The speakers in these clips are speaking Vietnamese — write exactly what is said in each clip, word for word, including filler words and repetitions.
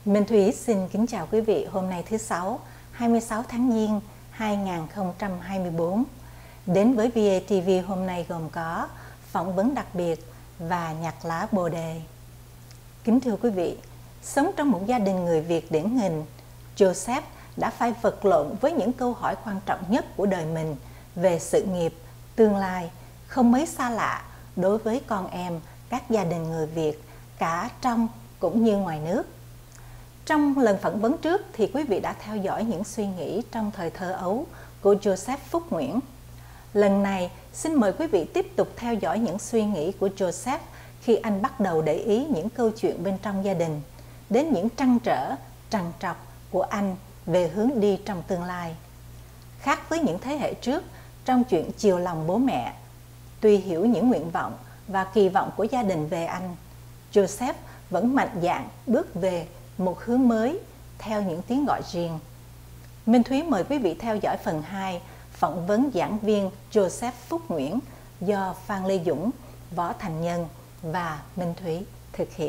Minh Thúy xin kính chào quý vị hôm nay thứ Sáu, hai mươi sáu tháng Giêng hai nghìn không trăm hai mươi tư. Đến với vê a tê vê hôm nay gồm có phỏng vấn đặc biệt và nhạc lá bồ đề. Kính thưa quý vị, sống trong một gia đình người Việt điển hình, Joseph đã phải vật lộn với những câu hỏi quan trọng nhất của đời mình về sự nghiệp, tương lai, không mấy xa lạ đối với con em các gia đình người Việt cả trong cũng như ngoài nước. Trong lần phỏng vấn trước thì quý vị đã theo dõi những suy nghĩ trong thời thơ ấu của Joseph Phúc Nguyễn. Lần này, xin mời quý vị tiếp tục theo dõi những suy nghĩ của Joseph khi anh bắt đầu để ý những câu chuyện bên trong gia đình, đến những trăn trở, trằn trọc của anh về hướng đi trong tương lai. Khác với những thế hệ trước trong chuyện chiều lòng bố mẹ, tuy hiểu những nguyện vọng và kỳ vọng của gia đình về anh, Joseph vẫn mạnh dạn bước về một hướng mới theo những tiếng gọi riêng. Minh Thúy mời quý vị theo dõi phần hai phỏng vấn giảng viên Joseph Phúc Nguyễn do Phan Lê Dũng, Võ Thành Nhân và Minh Thúy thực hiện.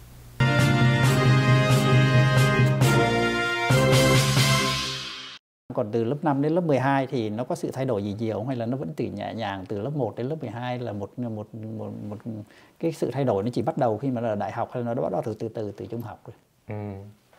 Còn từ lớp năm đến lớp mười hai thì nó có sự thay đổi gì nhiều không? Hay là nó vẫn từ nhẹ nhàng từ lớp một đến lớp mười hai là một một một một cái sự thay đổi nó chỉ bắt đầu khi mà là đại học, hay là nó bắt đầu từ từ từ từ trung học rồi? Ừ.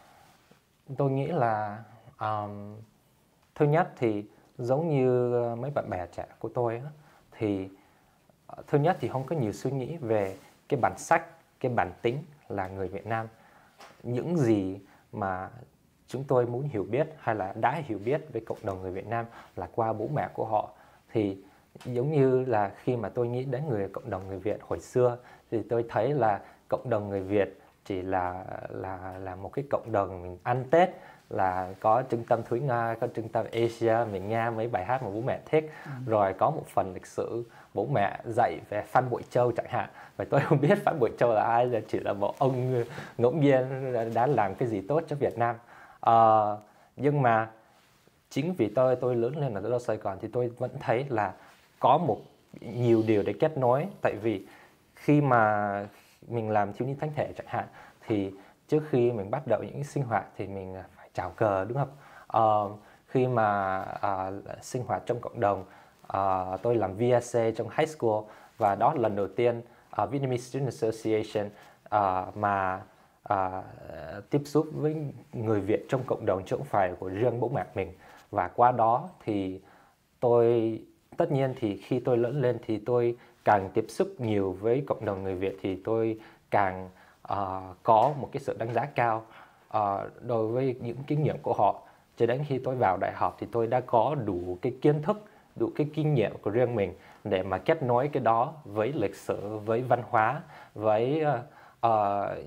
Tôi nghĩ là um, thứ nhất thì giống như mấy bạn bè trẻ của tôi á, thì thứ nhất thì không có nhiều suy nghĩ về cái bản sắc, cái bản tính là người Việt Nam. Những gì mà chúng tôi muốn hiểu biết hay là đã hiểu biết về cộng đồng người Việt Nam là qua bố mẹ của họ. Thì giống như là khi mà tôi nghĩ đến người cộng đồng người Việt hồi xưa thì tôi thấy là cộng đồng người Việt chỉ là là là một cái cộng đồng mình ăn Tết, là có trung tâm Thúy Nga, có trung tâm Asia, mình nghe mấy bài hát mà bố mẹ thích, ừ. rồi có một phần lịch sử bố mẹ dạy về Phan Bội Châu chẳng hạn. Và tôi không biết Phan Bội Châu là ai, là chỉ là một ông ngẫu nhiên đã làm cái gì tốt cho Việt Nam. Uh, nhưng mà chính vì tôi tôi lớn lên ở thủ đô Sài Gòn thì tôi vẫn thấy là có một nhiều điều để kết nối. Tại vì khi mà mình làm thiếu nhi thánh thể chẳng hạn, thì trước khi mình bắt đầu những sinh hoạt thì mình phải chào cờ, đúng không? Uh, khi mà uh, sinh hoạt trong cộng đồng, uh, tôi làm vê ét a trong high school, và đó là lần đầu tiên uh, Vietnamese Student Association uh, mà uh, tiếp xúc với người Việt trong cộng đồng chứ không phải của riêng bố mẹ mình. Và qua đó thì tôi, tất nhiên thì khi tôi lớn lên thì tôi càng tiếp xúc nhiều với cộng đồng người Việt thì tôi càng uh, có một cái sự đánh giá cao uh, đối với những kinh nghiệm của họ. Cho đến khi tôi vào đại học thì tôi đã có đủ cái kiến thức, đủ cái kinh nghiệm của riêng mình để mà kết nối cái đó với lịch sử, với văn hóa, với uh, uh,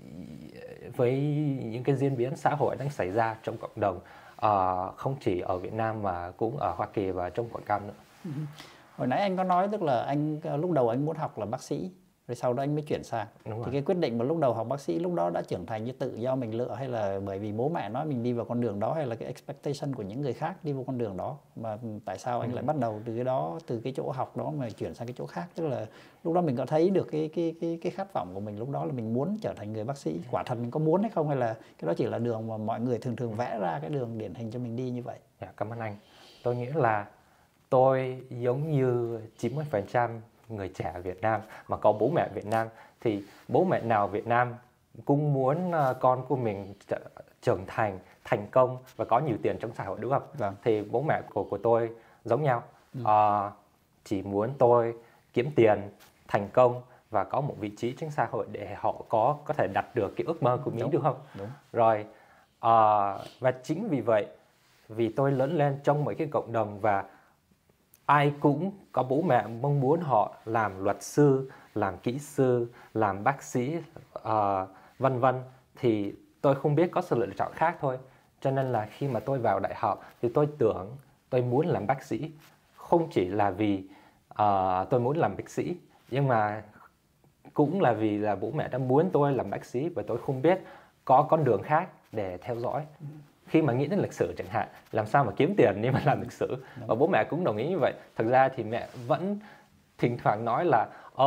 với những cái diễn biến xã hội đang xảy ra trong cộng đồng, uh, không chỉ ở Việt Nam mà cũng ở Hoa Kỳ và trong Quảng Nam nữa. Ừ. Hồi nãy anh có nói tức là anh lúc đầu anh muốn học là bác sĩ, rồi sau đó anh mới chuyển sang. Thì cái quyết định mà lúc đầu học bác sĩ lúc đó đã trưởng thành như tự do mình lựa, hay là bởi vì bố mẹ nói mình đi vào con đường đó, hay là cái expectation của những người khác đi vào con đường đó? Mà tại sao anh ừ. lại bắt đầu từ cái đó, từ cái chỗ học đó mà chuyển sang cái chỗ khác? Tức là lúc đó mình có thấy được cái cái cái cái khát vọng của mình lúc đó là mình muốn trở thành người bác sĩ, quả thật mình có muốn hay không, hay là cái đó chỉ là đường mà mọi người thường thường vẽ ra cái đường điển hình cho mình đi như vậy? Dạ, cảm ơn anh. Tôi nghĩ là tôi giống như chín mươi phần trăm người trẻ Việt Nam mà có bố mẹ Việt Nam, thì bố mẹ nào Việt Nam cũng muốn con của mình trưởng thành, thành công và có nhiều tiền trong xã hội, đúng không? Vâng. Thì bố mẹ của, của tôi giống nhau, ừ. à, chỉ muốn tôi kiếm tiền, thành công và có một vị trí trong xã hội để họ có có thể đạt được cái ước mơ của mình, đúng, đúng không? Đúng. Rồi, à, và chính vì vậy, vì tôi lớn lên trong một cái cộng đồng và ai cũng có bố mẹ mong muốn họ làm luật sư, làm kỹ sư, làm bác sĩ, uh, vân vân, thì tôi không biết có sự lựa chọn khác thôi. Cho nên là khi mà tôi vào đại học thì tôi tưởng tôi muốn làm bác sĩ, không chỉ là vì uh, tôi muốn làm bác sĩ, nhưng mà cũng là vì là bố mẹ đã muốn tôi làm bác sĩ và tôi không biết có con đường khác để theo dõi. Khi mà nghĩ đến lịch sử chẳng hạn, làm sao mà kiếm tiền nếu mà làm lịch sử, và bố mẹ cũng đồng ý như vậy. Thật ra thì mẹ vẫn thỉnh thoảng nói là ồ, oh,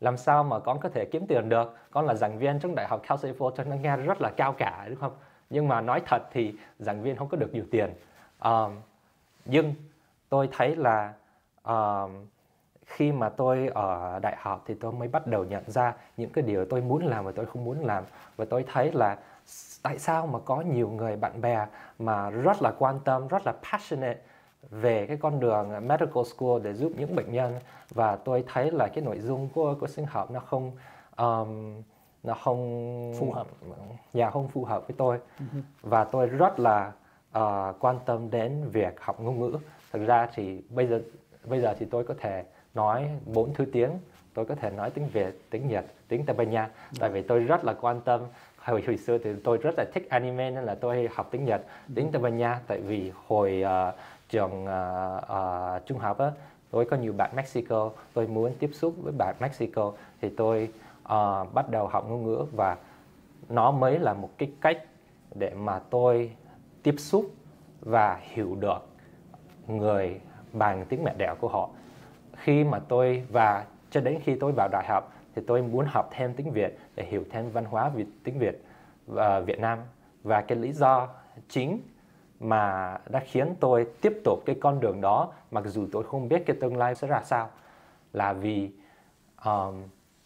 làm sao mà con có thể kiếm tiền được, con là giảng viên trong đại học Cal State Fullerton, nó nghe rất là cao cả đúng không? Nhưng mà nói thật thì giảng viên không có được nhiều tiền. Um, nhưng tôi thấy là um, khi mà tôi ở đại học thì tôi mới bắt đầu nhận ra những cái điều tôi muốn làm và tôi không muốn làm. Và tôi thấy là tại sao mà có nhiều người bạn bè mà rất là quan tâm, rất là passionate về cái con đường medical school để giúp những bệnh nhân. Và tôi thấy là cái nội dung của, của sinh học nó không um, nó không phù hợp, dạ không phù hợp với tôi. Uh-huh. Và tôi rất là uh, quan tâm đến việc học ngôn ngữ. Thực ra thì bây giờ bây giờ thì tôi có thể nói bốn thứ tiếng, tôi có thể nói tiếng Việt, tiếng Nhật, tiếng Tây Ban Nha. Uh-huh. Tại vì tôi rất là quan tâm. Hồi, hồi xưa thì tôi rất là thích anime nên là tôi học tiếng Nhật, uh-huh. tiếng Tây Ban Nha. Tại vì hồi uh, trường uh, uh, trung học á, tôi có nhiều bạn Mexico, tôi muốn tiếp xúc với bạn Mexico thì tôi uh, bắt đầu học ngôn ngữ, và nó mới là một cái cách để mà tôi tiếp xúc và hiểu được người bằng tiếng mẹ đẻ của họ. Khi mà tôi và cho đến khi tôi vào đại học thì tôi muốn học thêm tiếng Việt để hiểu thêm văn hóa Việt, tiếng Việt và Việt Nam. Và cái lý do chính mà đã khiến tôi tiếp tục cái con đường đó, mặc dù tôi không biết cái tương lai sẽ ra sao, là vì um,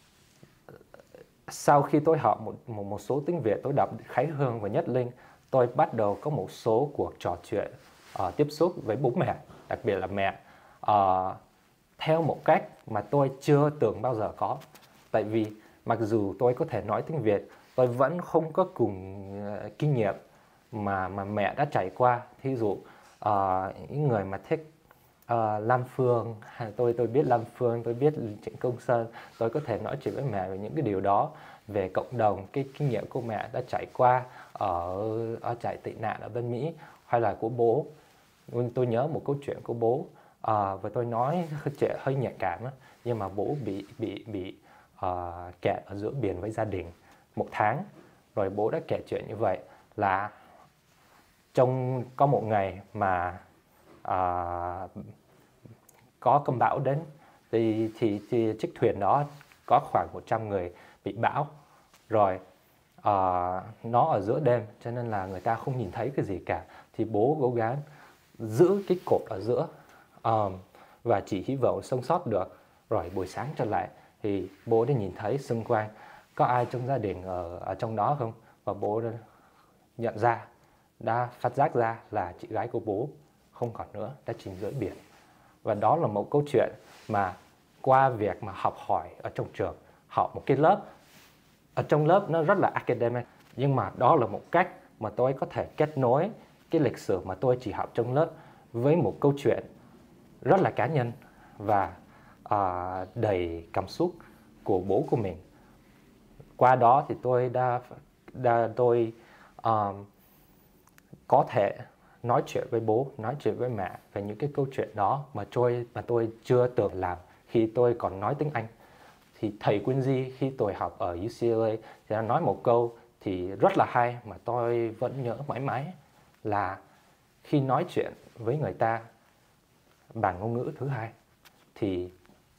sau khi tôi học một, một, một số tiếng Việt, tôi đọc Khải Hương và Nhất Linh, tôi bắt đầu có một số cuộc trò chuyện, uh, tiếp xúc với bố mẹ, đặc biệt là mẹ, uh, theo một cách mà tôi chưa từng bao giờ có. Tại vì mặc dù tôi có thể nói tiếng Việt, tôi vẫn không có cùng uh, kinh nghiệm mà mà mẹ đã trải qua. Thí dụ uh, những người mà thích uh, Lam Phương, tôi tôi biết Lam Phương, tôi biết Trịnh Công Sơn, tôi có thể nói chuyện với mẹ về những cái điều đó, về cộng đồng, cái kinh nghiệm của mẹ đã trải qua ở ở trại tị nạn ở bên Mỹ, hay là của bố. Tôi nhớ một câu chuyện của bố, uh, và tôi nói chuyện hơi nhạy cảm đó, nhưng mà bố bị bị bị uh, kẹt ở giữa biển với gia đình một tháng. Rồi bố đã kể chuyện như vậy là trong có một ngày mà uh, có cơn bão đến thì, thì, thì chiếc thuyền đó có khoảng một trăm người bị bão. Rồi uh, nó ở giữa đêm cho nên là người ta không nhìn thấy cái gì cả. Thì bố cố gắng giữ cái cột ở giữa um, và chỉ hy vọng sống sót được. Rồi buổi sáng trở lại thì bố đã nhìn thấy xung quanh có ai trong gia đình ở, ở trong đó không. Và bố đã nhận ra, đã phát giác ra là chị gái của bố không còn nữa, đã chìm dưới biển. Và đó là một câu chuyện mà qua việc mà học hỏi ở trong trường, học một cái lớp, ở trong lớp nó rất là academic, nhưng mà đó là một cách mà tôi có thể kết nối cái lịch sử mà tôi chỉ học trong lớp với một câu chuyện rất là cá nhân và uh, đầy cảm xúc của bố của mình. Qua đó thì tôi đã, đã tôi um, có thể nói chuyện với bố, nói chuyện với mẹ về những cái câu chuyện đó mà tôi, mà tôi chưa từng làm khi tôi còn nói tiếng Anh. Thì thầy Quincy khi tôi học ở u xê lờ a thì nói một câu thì rất là hay mà tôi vẫn nhớ mãi mãi, là khi nói chuyện với người ta bằng ngôn ngữ thứ hai thì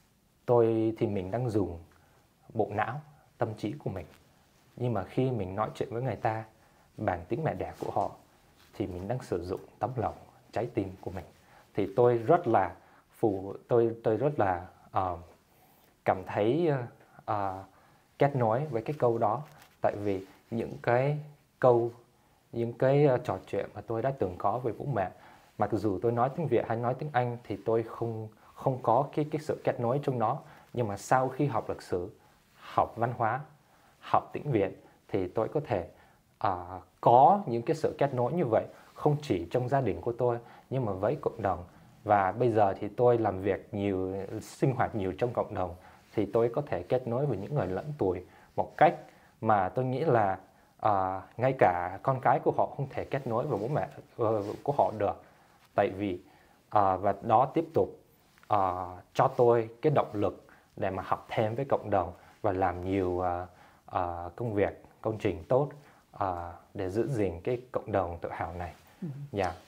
tôi thì mình đang dùng bộ não, tâm trí của mình. Nhưng mà khi mình nói chuyện với người ta bằng tiếng mẹ đẻ của họ thì mình đang sử dụng tấm lòng, trái tim của mình. Thì tôi rất là phù, tôi tôi rất là uh, cảm thấy uh, kết nối với cái câu đó. Tại vì những cái câu, những cái uh, trò chuyện mà tôi đã từng có với bố mẹ, mặc dù tôi nói tiếng Việt hay nói tiếng Anh thì tôi không không có cái cái sự kết nối trong đó. Nhưng mà sau khi học lịch sử, học văn hóa, học tiếng Việt thì tôi có thể uh, có những cái sự kết nối như vậy, không chỉ trong gia đình của tôi nhưng mà với cộng đồng. Và bây giờ thì tôi làm việc nhiều, sinh hoạt nhiều trong cộng đồng, thì tôi có thể kết nối với những người lớn tuổi một cách mà tôi nghĩ là uh, ngay cả con cái của họ không thể kết nối với bố mẹ uh, của họ được. Tại vì uh, và đó tiếp tục uh, cho tôi cái động lực để mà học thêm với cộng đồng và làm nhiều uh, uh, công việc, công trình tốt uh, để giữ gìn cái cộng đồng tự hào này. Dạ. Yeah.